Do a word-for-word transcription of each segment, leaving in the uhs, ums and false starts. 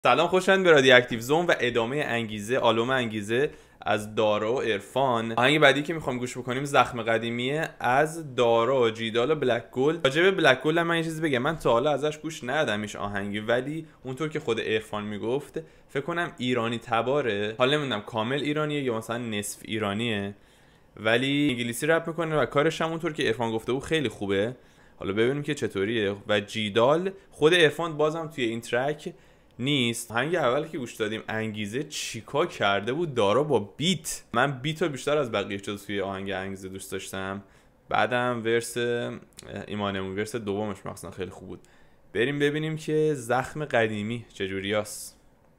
سلام، خوشم به رادیو اکتیو زون و ادامه انگیزه، آلبوم انگیزه از دارا و عرفان. آهنگ بعدی که میخوام گوش بکنیم زخم قدیمیه از دارا و جیدال و بلک گولد. راجع به بلک گولد من یه چیزی بگم، من تا حالا ازش گوش ندادمش آهنگی، ولی اونطور که خود عرفان میگفت فکر کنم ایرانی تباره. حالا نمیدونم کامل ایرانیه یا مثلا نصف ایرانیه، ولی انگلیسی رپ میکنه و کارش هم اونطور که عرفان گفته بود خیلی خوبه. حالا ببینیم که چطوریه. و جیدال خود عرفان بازم توی این ترک نیست. آهنگ اول که گوش دادیم انگیزه چیکار کرده بود دارا با بیت. من بیت رو بیشتر از بقیه چیزا توی آهنگ انگیزه دوست داشتم. بعدم ورس ایمانمون، ورس دومش مثلا خیلی خوب بود. بریم ببینیم که زخم قدیمی چجوریاست.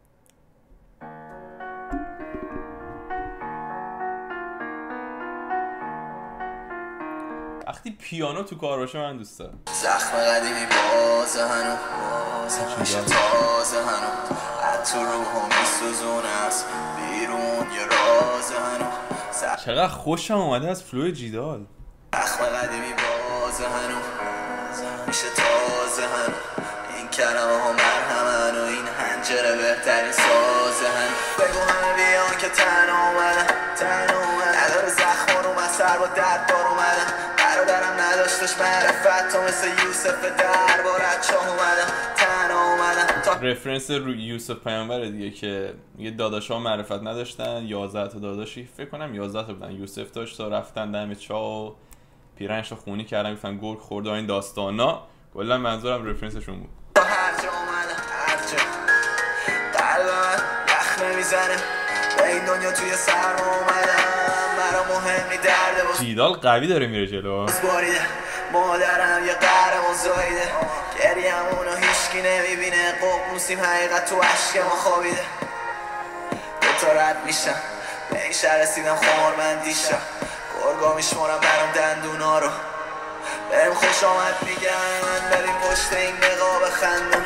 وقتی پیانو تو کار باشه من دوست دارم. زخم قدیمی باز هنو میشه تازه هنو تو روحو میسوزونه است بیرون یه راز هنو. چقدر خوشم اومده از فلو جیدال. زخم قدیمی باز هنو میشه تازه هنو این کلمه ها مرهمن و این هنجره بهترین سازه هنو. بگو همه بیان که تنها اومدن تنها اومدن نداره زخم رو من سر با درد بار اومدن برادرم نداشتش معرفت تو مثل یوسف در با رچه اومدن تنها اومدن تا رفرنس رو یوسف پیامبره دیگه که یه داداش ها معرفت نداشتن، یازده تا داداشی فکر کنم یازده تا بودن یوسف داشت تا رفتن دم چاه و پیرنش رو خونی کردن گفتن گرگ خورده این داستانا. کلا منظورم رفرنسشون بود. هر جا اومدن هر جا قلب من یخ نمیزنه به این دنیا توی سرما اومدن برا مهمی درده باز جیدال قوی داره میره جلو. باریده مادرم یه قهرمان زایده گریه‌مونو هیچکی نمیبینه ققنوسیم حقیقت تو عشق ما خوابیده دوتا رد میشم به این شهر رسیدم خمارمندیشم گرگا میشمارم برام دندونا رو بریم خوش آمد میگن ببین پشت این نقاب خندون.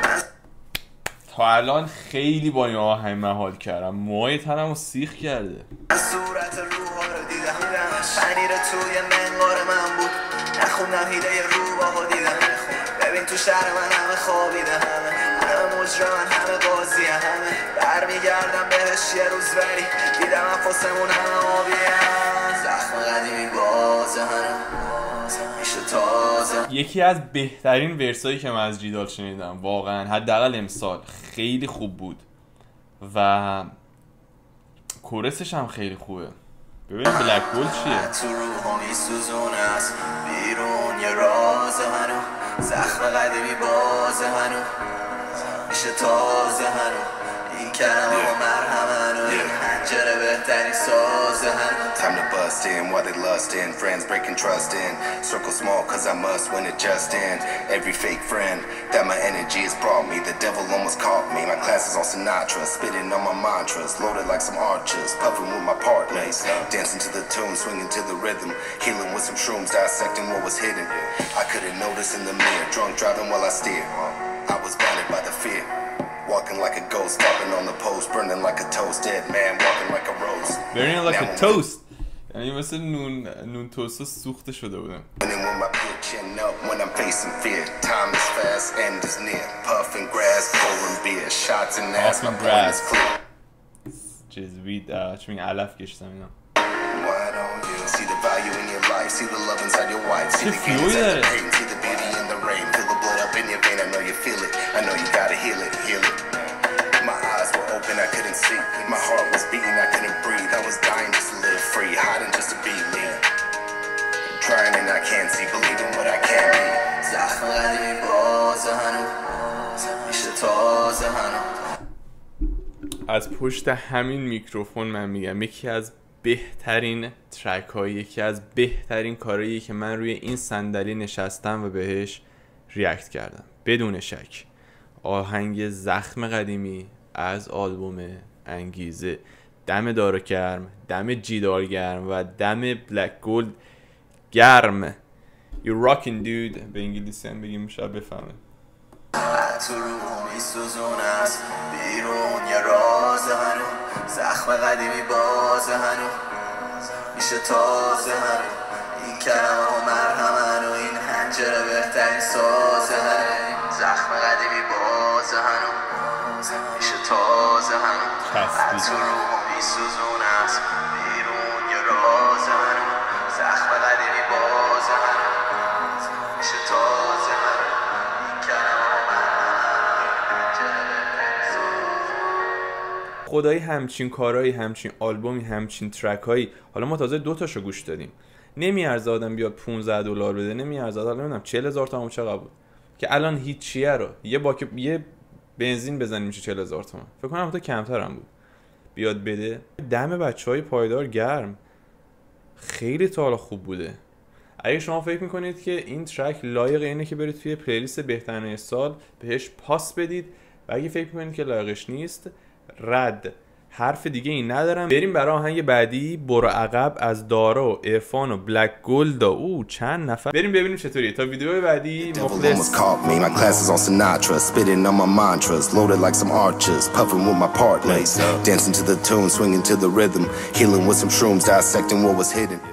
تا الان خیلی با این آهنگ من حال کردم، موهای تنمو سیخ کرده. صورت روحا رو دیدم پنیر توی منقار من بود نخوندم هیله روباها دیدم ببین تو شهر من همه خوابیدم همه مجرمن همه قاضی همه برمیگردم بهش یه روز ولی دیدم انفاسمون همه آبیم. زخم قدیمی بازه هنو میشه تازه. یکی از بهترین ورسایی که من از جیدال شنیدم واقعا، حداقل امسال خیلی خوب بود و کورسش هم خیلی خوبه. ببین بلک گولد چیه. تو روحو میسوزونه است بیرون یه راز هنو زخم قدیمی بازه هنو میشه تازه هنو این کلمه ها مرهمن و این هنجره بهترین سازه هنو. Time to bust in while they lust in. Friends breaking trust in. Circle small cause I must when it just in. Every fake friend that my energy has brought me. The devil almost caught me. My classes on Sinatra. Spitting on my mantras. Loaded like some archers. Puffing with my partners. Dancing to the tune. Swinging to the rhythm. Healing with some shrooms. Dissecting what was hidden. I couldn't notice in the mirror. Drunk driving while I steered. I was blinded by the fear. Walking like a ghost. Stopping on the post. Burning like a toast. Dead man walking like a rose. Burning like a toast. یعنی مثل نون نون توست سوخته شده بودم. When I'm facing fear, time is fast and is near. Puffing grass, pouring beer, shots and ass, my point is clear. جزوید چه میگن علف کشتم اینا. Why don't you see the value in your life? See the love inside your wife. See the gains and the pain. See the beauty in the rain. Feel the blood up in your vein. I know you feel it. I know you gotta heal it, heal it. My eyes were open, I couldn't see. My heart was beating, I couldn't breathe. I was dying just to live free, hiding just to be me. Trying and I can't see, believing what I can't be. زخم قدیمی بازه هنو میشه تازه هنو. از پشت همین میکروفون من میگم یکی از بهترین ترک هایی، یکی از بهترین کارهایی که من روی این صندلی نشستم و بهش ریاکت کردم بدون شک. آهنگ زخم قدیمی از آلبوم انگیزه. دم دارا گرم، دم جیدال گرم و دم بلک گولد گرم. You rockin' dude. به انگلیسی هم بگیم شاید بفهمه. تو روح میسوزونه است بیرون یه راز هنو زخم قدیمی بازه هنو میشه تازه هنو این کلمه ها مرهمن و این هنجره بهترین سازه هنو. زخم قدیمی بازه هنو میشه تازه هنو از تو رو بیسوزون است بیرون یه راز هنو زخم قدیمی باز هنو میشه تازه هنو این کلمه خدایی همچین کارهایی، همچین آلبومی، همچین ترکایی. حالا ما تازه دو تاشو گوش دادیم. نمیارزه آدم بیاد پانزده دلار بده، نمیارزه حالا نمیدونم چهل هزار تومان چقدر بود که الان هیچیه رو یه باک یه بنزین بزنیم میشه چهل هزار تومان. فکر کنم حتی کمتر هم بود. بیاد بده. دم بچهای پایدار گرم. خیلی تا حالا خوب بوده. اگه شما فکر میکنید که این ترک لایق اینه که برید توی پلیلیست بهترین سال بهش پاس بدید و اگه فکر میکنید که لایقش نیست، رد. حرف دیگه این ندارم. بریم برای آهنگ بعدی. برو عقب از دارا و عرفان و بلک گولد. او چند نفر. بریم ببینیم چطوریه تا ویدیو بعدی. مخلص. My classes on Sinatra, spitting on my mantras, loaded like some archers, puffing with my partners, dancing to the tune, swinging to the rhythm, healing with some shrooms, dissecting what was hidden.